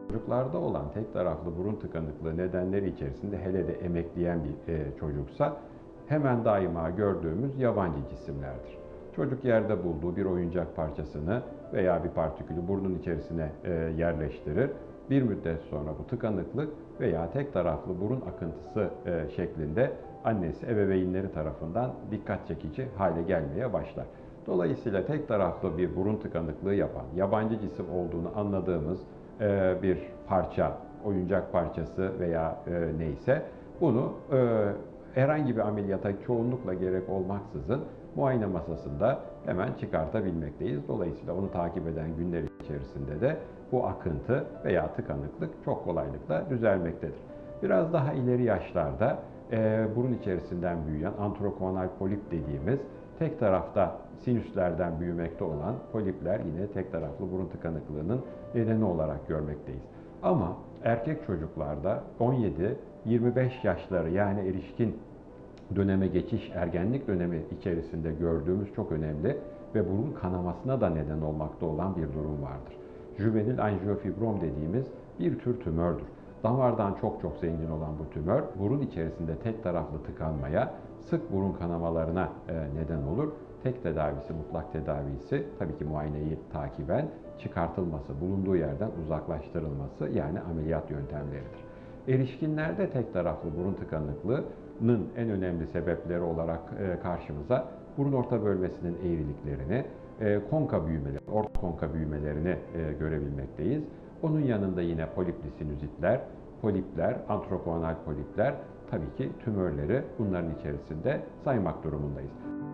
Çocuklarda olan tek taraflı burun tıkanıklığı nedenleri içerisinde hele de emekleyen bir çocuksa hemen daima gördüğümüz yabancı cisimlerdir. Çocuk yerde bulduğu bir oyuncak parçasını veya bir partikülü burnun içerisine yerleştirir. Bir müddet sonra bu tıkanıklık veya tek taraflı burun akıntısı şeklinde annesi, ebeveynleri tarafından dikkat çekici hale gelmeye başlar. Dolayısıyla tek taraflı bir burun tıkanıklığı yapan, yabancı cisim olduğunu anladığımız bir parça, oyuncak parçası veya neyse bunu herhangi bir ameliyata çoğunlukla gerek olmaksızın muayene masasında hemen çıkartabilmekteyiz. Dolayısıyla onu takip eden günler içerisinde de bu akıntı veya tıkanıklık çok kolaylıkla düzelmektedir. Biraz daha ileri yaşlarda burun içerisinden büyüyen antrokonal polip dediğimiz tek tarafta sinüslerden büyümekte olan polipler yine tek taraflı burun tıkanıklığının nedeni olarak görmekteyiz. Ama erkek çocuklarda 17-25 yaşları yani erişkin döneme geçiş, ergenlik dönemi içerisinde gördüğümüz çok önemli ve burun kanamasına da neden olmakta olan bir durum vardır. Juvenil anjiofibrom dediğimiz bir tür tümördür. Damardan çok zengin olan bu tümör, burun içerisinde tek taraflı tıkanmaya, sık burun kanamalarına neden olur. Tek tedavisi, mutlak tedavisi tabii ki muayeneyi takiben çıkartılması, bulunduğu yerden uzaklaştırılması yani ameliyat yöntemleridir. Erişkinlerde tek taraflı burun tıkanıklığının en önemli sebepleri olarak karşımıza burun orta bölmesinin eğriliklerini, konka büyümeleri, orta konka büyümelerini görebilmekteyiz. Onun yanında yine polipli sinüzitler, polipler, antrokonal polipler, tabii ki tümörleri bunların içerisinde saymak durumundayız.